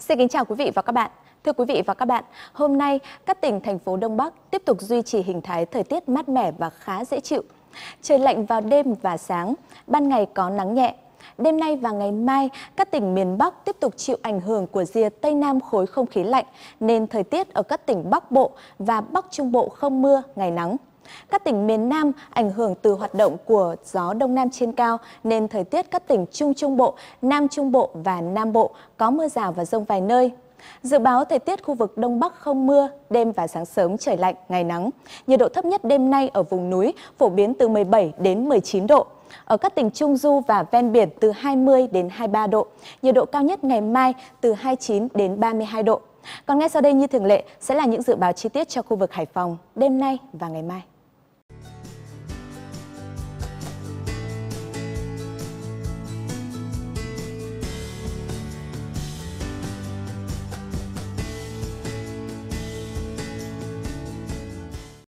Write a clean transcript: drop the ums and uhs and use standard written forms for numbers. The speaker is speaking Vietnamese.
Xin kính chào quý vị và các bạn. Thưa quý vị và các bạn, hôm nay các tỉnh thành phố Đông Bắc tiếp tục duy trì hình thái thời tiết mát mẻ và khá dễ chịu. Trời lạnh vào đêm và sáng, ban ngày có nắng nhẹ. Đêm nay và ngày mai, các tỉnh miền Bắc tiếp tục chịu ảnh hưởng của rìa Tây Nam khối không khí lạnh, nên thời tiết ở các tỉnh Bắc Bộ và Bắc Trung Bộ không mưa, ngày nắng. Các tỉnh miền Nam ảnh hưởng từ hoạt động của gió Đông Nam trên cao nên thời tiết các tỉnh Trung Trung Bộ, Nam Trung Bộ và Nam Bộ có mưa rào và dông vài nơi. Dự báo thời tiết khu vực Đông Bắc không mưa, đêm và sáng sớm trời lạnh, ngày nắng. Nhiệt độ thấp nhất đêm nay ở vùng núi phổ biến từ 17 đến 19 độ. Ở các tỉnh Trung Du và ven biển từ 20 đến 23 độ. Nhiệt độ cao nhất ngày mai từ 29 đến 32 độ. Còn ngay sau đây như thường lệ sẽ là những dự báo chi tiết cho khu vực Hải Phòng đêm nay và ngày mai.